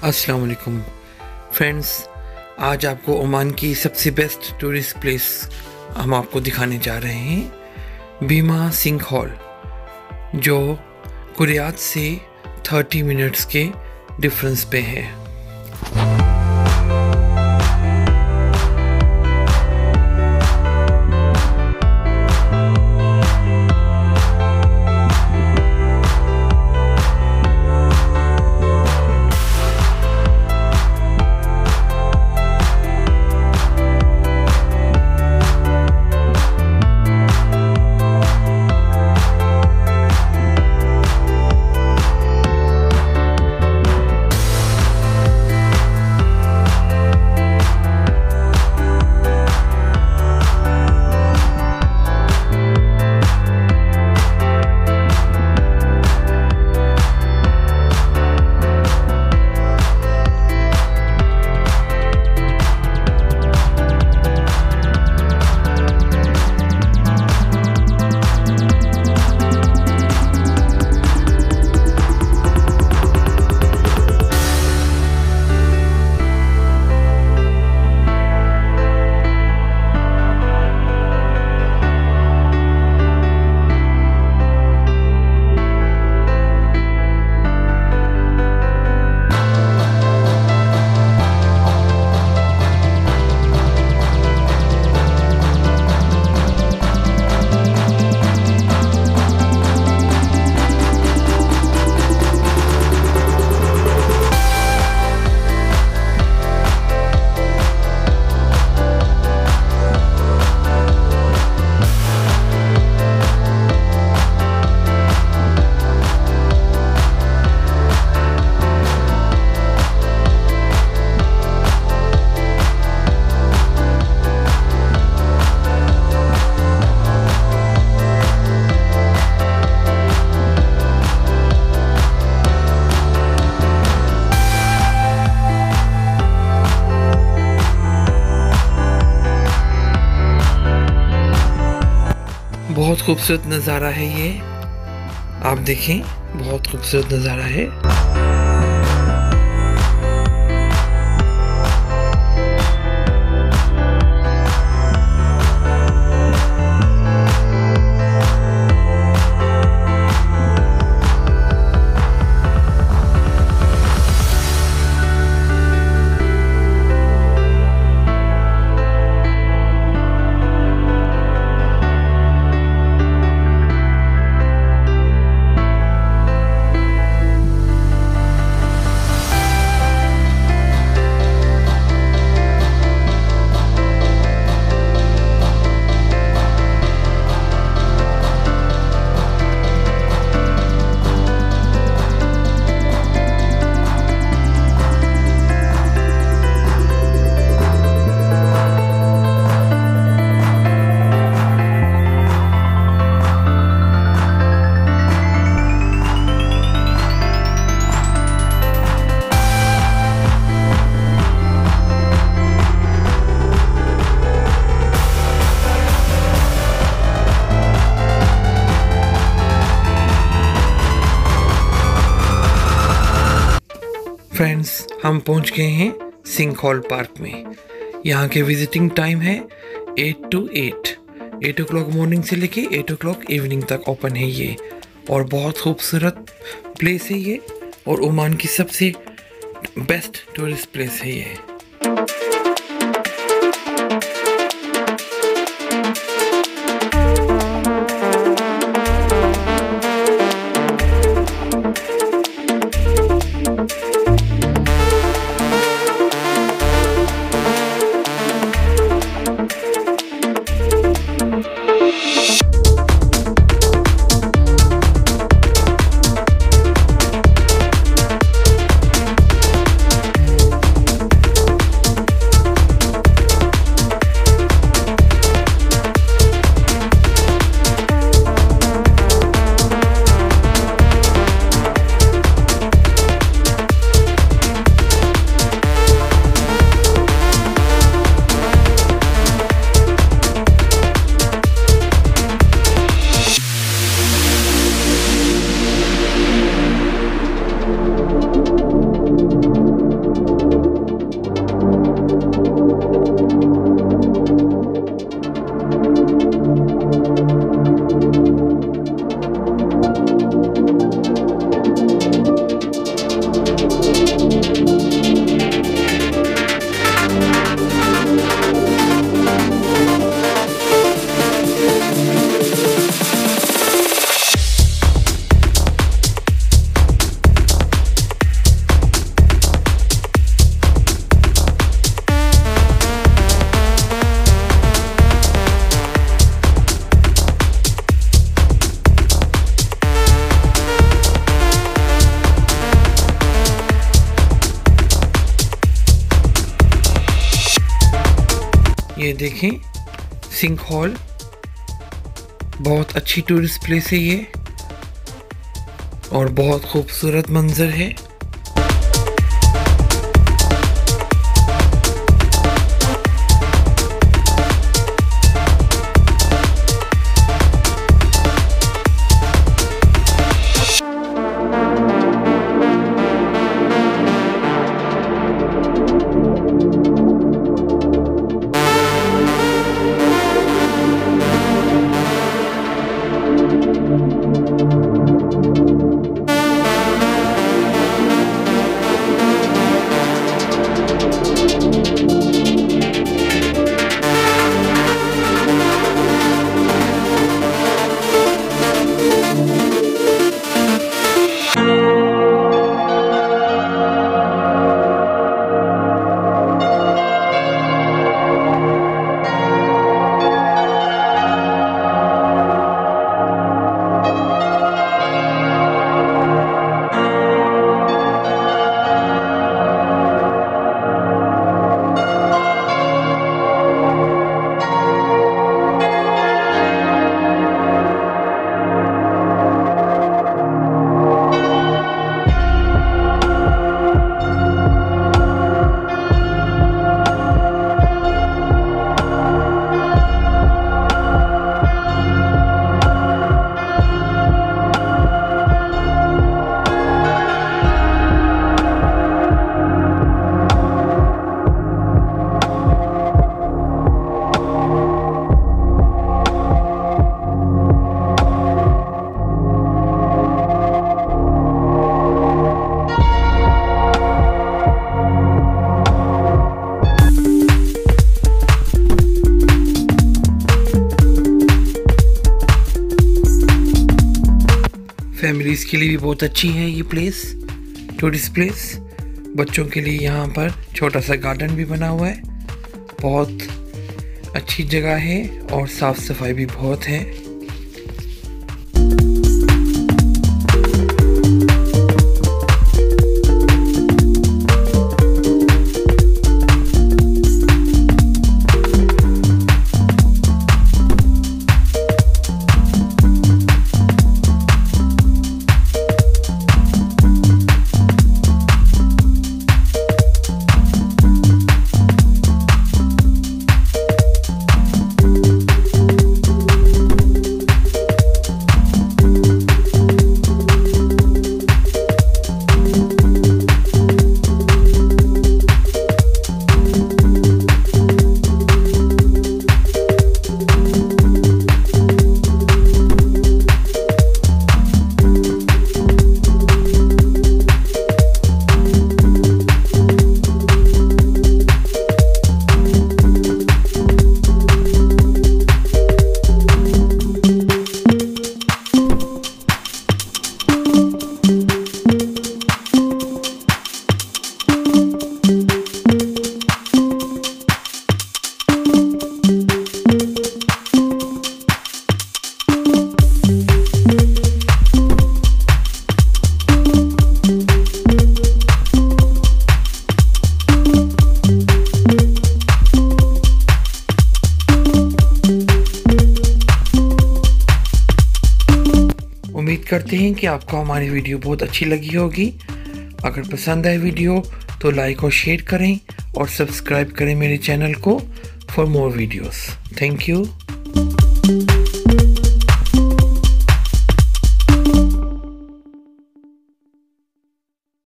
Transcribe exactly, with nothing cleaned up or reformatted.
अस्सलाम वालेकुम फ्रेंड्स, आज आपको ओमान की सबसे बेस्ट टूरिस्ट प्लेस हम आपको दिखाने जा रहे हैं, बिम्मा सिंखहोल, जो कुरियात से तीस मिनट्स के डिफरेंस पे है। बहुत खूबसूरत नज़ारा है ये, आप देखें, बहुत खूबसूरत नज़ारा है। फ्रेंड्स, हम पहुंच गए हैं सिंखहोल पार्क में। यहाँ के विजिटिंग टाइम है eight to eight eight o'clock morning से लेके एट ओ क्लॉक इवनिंग तक ओपन है ये, और बहुत खूबसूरत प्लेस है ये, और ओमान की सबसे बेस्ट टूरिस्ट प्लेस है ये। ये देखें सिंखहोल, बहुत अच्छी टूरिस्ट प्लेस है ये और बहुत खूबसूरत मंजर है। फैमिलीज़ के लिए भी बहुत अच्छी है ये प्लेस, टूरिस्ट प्लेस। बच्चों के लिए यहाँ पर छोटा सा गार्डन भी बना हुआ है। बहुत अच्छी जगह है और साफ़ सफाई भी बहुत है। उम्मीद करते हैं कि आपको हमारी वीडियो बहुत अच्छी लगी होगी। अगर पसंद आए वीडियो तो लाइक और शेयर करें और सब्सक्राइब करें मेरे चैनल को for more videos. Thank you.